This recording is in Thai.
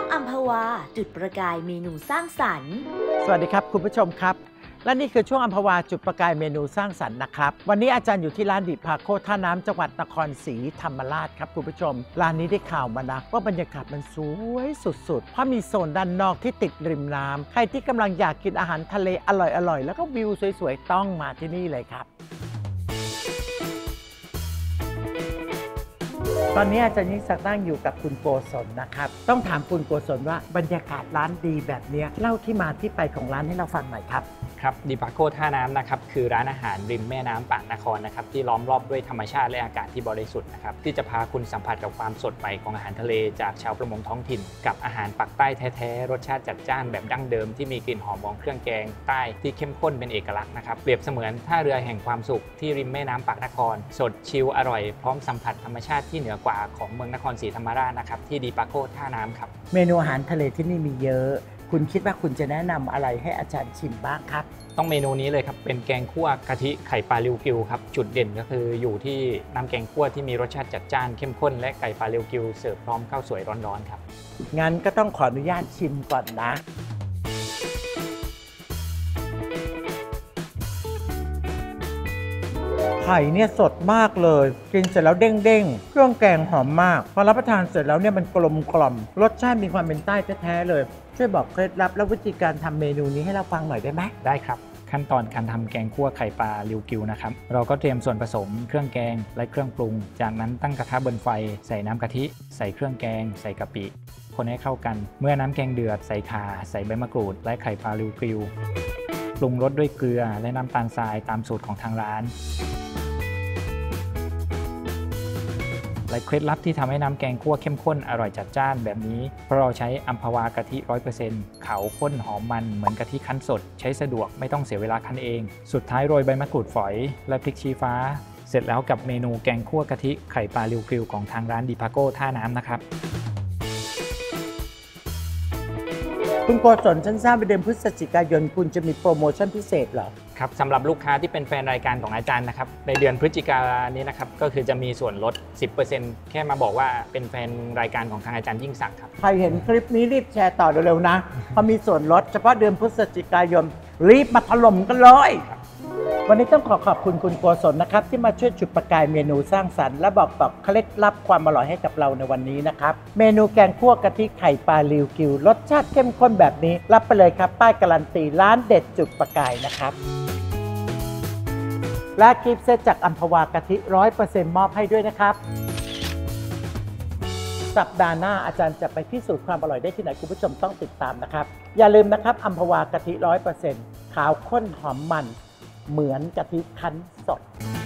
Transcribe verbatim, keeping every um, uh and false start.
อัมพวาจุดประกายเมนูสร้างสรรค์สวัสดีครับคุณผู้ชมครับและนี่คือช่วงอัมพวาจุดประกายเมนูสร้างสรรค์นะครับวันนี้อาจารย์อยู่ที่ร้านดิพาโคท่าน้ำจังหวัดนครศรีธรรมราชครับคุณผู้ชมร้านนี้ได้ข่าวมานะว่าบรรยากาศมันสวยสุดๆเพราะมีโซนด้านนอกที่ติดริมน้ำใครที่กำลังอยากกินอาหารทะเลอร่อยๆแล้วก็วิวสวยๆต้องมาที่นี่เลยครับตอนนี้อาจารย์ยิ่งศักดิ์นั่งอยู่กับคุณโกศลนะครับต้องถามคุณโกศลว่าบรรยากาศร้านดีแบบนี้เล่าที่มาที่ไปของร้านให้เราฟังหน่อยครับครับดิปาโคท่าน้ำนะครับคือร้านอาหารริมแม่น้ำปากนครนะครับที่ล้อมรอบด้วยธรรมชาติและอากาศที่บริสุทธิ์นะครับที่จะพาคุณสัมผัสกับความสดใหม่ของอาหารทะเลจากชาวประมงท้องถิ่นกับอาหารปักใต้แท้ๆรสชาติจัดจ้านแบบดั้งเดิมที่มีกลิ่นหอมของเครื่องแกงใต้ที่เข้มข้นเป็นเอกลักษณ์นะครับเปรียบเสมือนท่าเรือแห่งความสุขที่ริมแม่น้ำปากนครสดชิลอร่อยพร้อมสัมผัสธรรมชาติที่เหนือกว่าของเมืองนครศรีธรรมราชนะครับที่ดิปาโคท่าน้ำครับเมนูอาหารทะเลที่นี่มีเยอะคุณคิดว่าคุณจะแนะนำอะไรให้อาจารย์ชิมบ้างครับต้องเมนูนี้เลยครับเป็นแกงคั่วกะทิไข่ปลาริวกิวครับจุดเด่นก็คืออยู่ที่น้ำแกงคั่วที่มีรสชาติจัดจ้านเข้มข้นและไก่ปลาริวกิวเสิร์ฟพร้อมข้าวสวยร้อนๆครับงั้นก็ต้องขออนุญาตชิมก่อนนะไข่เนี่ยสดมากเลยกินเสร็จแล้วเด้งๆเครื่องแกงหอมมากพอรับประทานเสร็จแล้วเนี่ยมันกลมกล่อมรสชาติมีความเป็นใต้แท้ๆเลยช่วยบอกเคล็ดลับและวิธีการทำเมนูนี้ให้เราฟังหน่อยได้ไหมได้ครับขั้นตอนการทำแกงคั่วไข่ปลาริวกิวนะครับเราก็เตรียมส่วนผสมเครื่องแกงและเครื่องปรุงจากนั้นตั้งกระทะบนไฟใส่น้ำกะทิใส่เครื่องแกงใส่กะปิคนให้เข้ากันเมื่อน้ำแกงเดือดใส่ข่าใส่ใบมะกรูดและไข่ปลาริวกิวปรุงรสด้วยเกลือและน้ำตาลทรายตามสูตรของทางร้านและเคล็ดลับที่ทำให้น้ำแกงคั่วเข้มข้นอร่อยจัดจ้านแบบนี้เพราะเราใช้อัมพวากะทิ ร้อยเปอร์เซ็นต์ เขาข้นหอมมันเหมือนกะทิคั้นสดใช้สะดวกไม่ต้องเสียเวลาคั้นเองสุดท้ายโรยใบมะกรูดฝอยและพริกชี้ฟ้าเสร็จแล้วกับเมนูแกงคั่วกะทิไข่ปลาริวกิวของทางร้านดิพาโกท่าน้ำนะครับคุณโกศลฉันทราบว่าเดือนพฤศจิกายนคุณจะมีโปรโมชั่นพิเศษเหรอครับสำหรับลูกค้าที่เป็นแฟนรายการของอาจารย์นะครับในเดือนพฤศจิกายนนี้นะครับก็คือจะมีส่วนลด สิบเปอร์เซ็นต์ แค่มาบอกว่าเป็นแฟนรายการของทางอาจารย์ยิ่งศักดิ์ครับใครเห็นคลิปนี้รีบแชร์ต่อเร็วๆนะเพราะมีส่วนลดเฉพาะเดือนพฤศจิกายนรีบมาถล่มกันเลยวันนี้ต้องขอขอบคุณคุณโกศลนะครับที่มาช่วยจุดประกายเมนูสร้างสรรค์และบอกต่อเคล็ดลับความอร่อยให้กับเราในวันนี้นะครับเมนูแกงคั่วกะทิไข่ปลาริวกิวรสชาติเข้มข้นแบบนี้รับไปเลยครับป้ายการันตีร้านเด็ดจุดประกายนะครับและกิฟต์เซตจากอัมพวากะทิ ร้อยเปอร์เซ็นต์ มอบให้ด้วยนะครับสัปดาห์หน้าอาจารย์จะไปพิสูจน์ความอร่อยได้ที่ไหนคุณผู้ชมต้องติดตามนะครับอย่าลืมนะครับอัมพวากะทิ ร้อยเปอร์เซ็นต์ ขาวข้นหอมมันเหมือนกะทิคั้นสด